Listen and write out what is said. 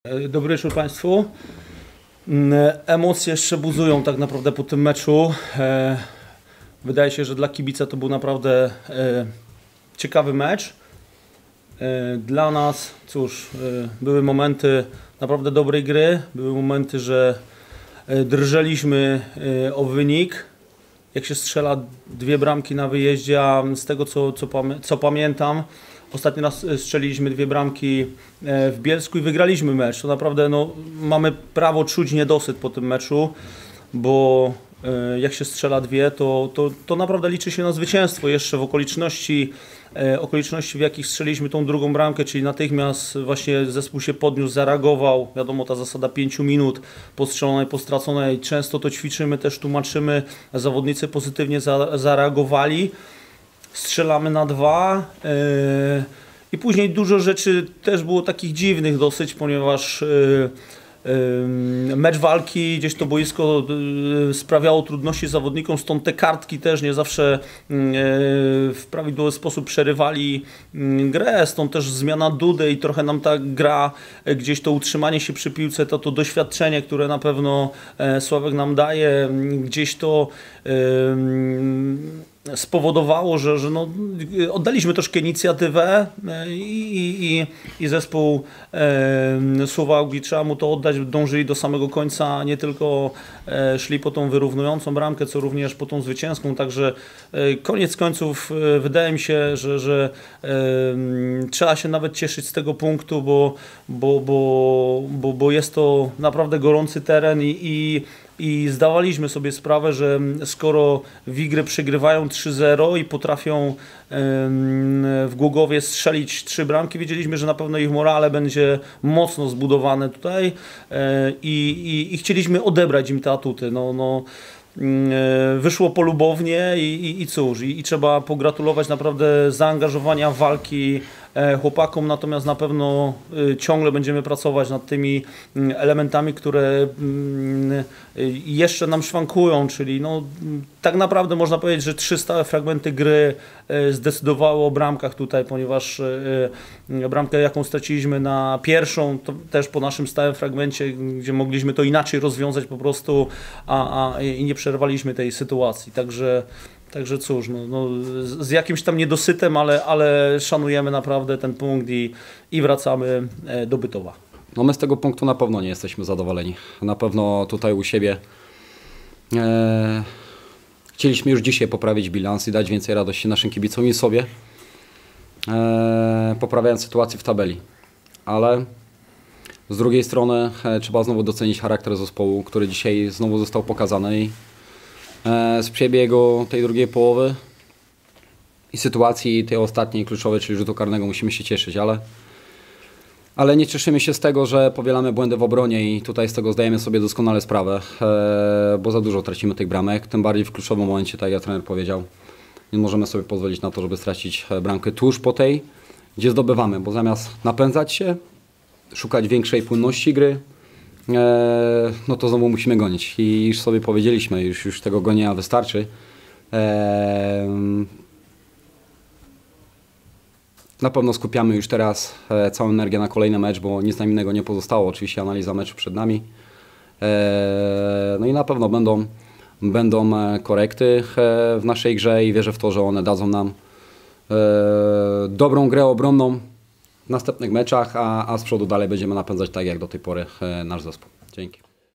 Dobry wieczór Państwu. Emocje jeszcze buzują tak naprawdę po tym meczu. Wydaje się, że dla kibica to był naprawdę ciekawy mecz. Dla nas, cóż, były momenty naprawdę dobrej gry. Były momenty, że drżeliśmy o wynik. Jak się strzela 2 bramki na wyjeździe, a z tego co pamiętam, ostatni raz strzeliliśmy 2 bramki w Bielsku i wygraliśmy mecz. To naprawdę mamy prawo czuć niedosyt po tym meczu, bo jak się strzela 2, to naprawdę liczy się na zwycięstwo. Jeszcze w okoliczności, w jakich strzeliliśmy tą drugą bramkę, czyli natychmiast właśnie zespół się podniósł, zareagował. Wiadomo, ta zasada 5 minut po strzelonej, po straconej. Często to ćwiczymy, też tłumaczymy. Zawodnicy pozytywnie zareagowali. Strzelamy na 2 i później dużo rzeczy też było takich dziwnych dosyć, ponieważ mecz walki, gdzieś to boisko sprawiało trudności zawodnikom, stąd te kartki też nie zawsze w prawidłowy sposób przerywali grę, stąd też zmiana Dudy i trochę nam ta gra, gdzieś to utrzymanie się przy piłce, to doświadczenie, które na pewno Sławek nam daje, gdzieś to spowodowało, że oddaliśmy troszkę inicjatywę i zespół Suwałki, trzeba mu to oddać, dążyli do samego końca, nie tylko szli po tą wyrównującą bramkę, co również po tą zwycięską, także koniec końców wydaje mi się, że trzeba się nawet cieszyć z tego punktu, bo jest to naprawdę gorący teren i zdawaliśmy sobie sprawę, że skoro Wigry przegrywają 3-0 i potrafią w Głogowie strzelić 3 bramki, wiedzieliśmy, że na pewno ich morale będzie mocno zbudowane tutaj i chcieliśmy odebrać im te atuty. Wyszło polubownie i cóż, i trzeba pogratulować naprawdę zaangażowania, walki chłopakom, natomiast na pewno ciągle będziemy pracować nad tymi elementami, które jeszcze nam szwankują, czyli tak naprawdę można powiedzieć, że 3 stałe fragmenty gry zdecydowały o bramkach tutaj, ponieważ bramkę, jaką straciliśmy na pierwszą, to też po naszym stałym fragmencie, gdzie mogliśmy to inaczej rozwiązać po prostu, i nie przerwaliśmy tej sytuacji. Także cóż, z jakimś tam niedosytem, ale szanujemy naprawdę ten punkt i wracamy do Bytowa. My z tego punktu na pewno nie jesteśmy zadowoleni. Na pewno tutaj u siebie chcieliśmy już dzisiaj poprawić bilans i dać więcej radości naszym kibicom i sobie, poprawiając sytuację w tabeli. Ale z drugiej strony trzeba znowu docenić charakter zespołu, który dzisiaj znowu został pokazany i z przebiegu tej drugiej połowy i sytuacji tej ostatniej kluczowej, czyli rzutu karnego, musimy się cieszyć, ale nie cieszymy się z tego, że powielamy błędy w obronie i tutaj z tego zdajemy sobie doskonale sprawę, bo za dużo tracimy tych bramek, tym bardziej w kluczowym momencie, tak jak trener powiedział. Nie możemy sobie pozwolić na to, żeby stracić bramkę tuż po tej, gdzie zdobywamy, bo zamiast napędzać się, szukać większej płynności gry, to znowu musimy gonić i już sobie powiedzieliśmy, już tego gonienia wystarczy. Na pewno skupiamy już teraz całą energię na kolejny mecz, bo nic nam innego nie pozostało. Oczywiście analiza meczu przed nami. I na pewno będą korekty w naszej grze i wierzę w to, że one dadzą nam dobrą grę obronną w następnych meczach, a z przodu dalej będziemy napędzać tak jak do tej pory nasz zespół. Dzięki.